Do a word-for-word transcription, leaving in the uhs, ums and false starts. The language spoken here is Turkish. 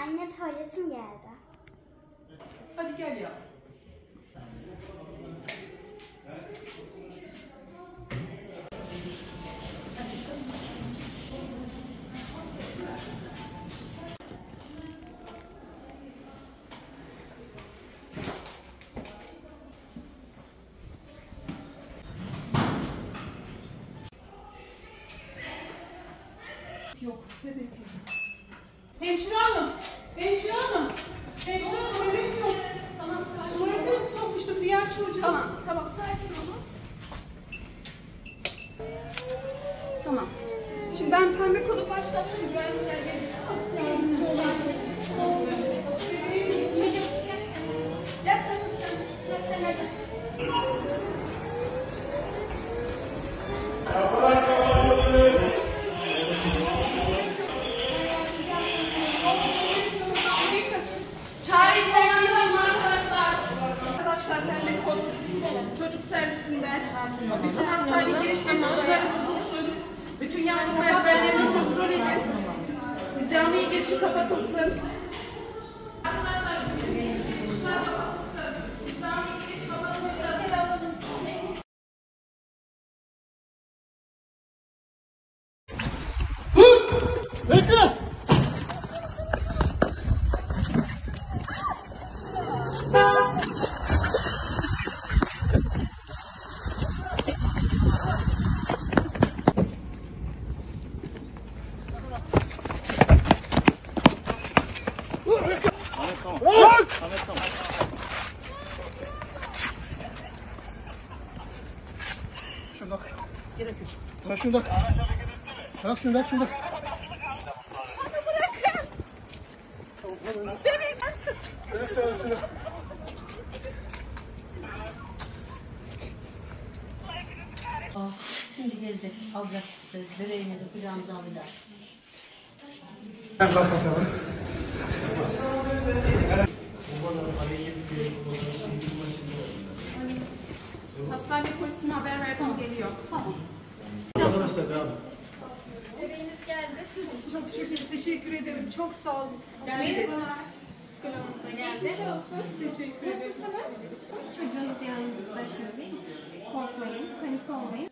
Anne tuvaletim geldi. Hadi gel ya. Yok, bebek yok. Hemşire hanım, hemşire hanım, hemşire hanım bebek yok. Tamam, sakin Tuvalete olun. mi sokmuştum diğer çocuğu? Tamam, tamam, sakin olun. Tamam. Şimdi ben pembe kodu başlattım. Güvenlikler gelecek. Çocuk, gel. Gel tatlım sen. Gel sen gel. Çağrı izlemiyorum arkadaşlar. Arkadaşlar pembe kod çocuk servisinden bütün hastane giriş ve çıkışları tutulsun. Bütün yardım merdivenlerini kontrol edin. Nizamiye girişi kapatılsın. Arkadaşlar bütün giriş ve çıkışlar kapatılsın. Nizamiye giriş kapatılsın. Bekle! Şurada. Gerek yok. Ha şurada. Ha şurada, şurada. Bebeğim. Evet, evet, evet. Oh, şimdi gelecek, alacak size, bebeğinizi kucağımıza alacağız. Ben kapatalım. Hastane polisine haber verdim, geliyor. Tamam. Arkadaşlar devam. Bebeğiniz geldi. Çok şükür, teşekkür ederim. Çok sağ olun. Geldiniz. Psikologumuz da geldi. Geçmiş olsun. Teşekkür ederim. Nasılsınız? Çocuğunuz yanınızda şimdi hiç korkmayın, panik olmayın.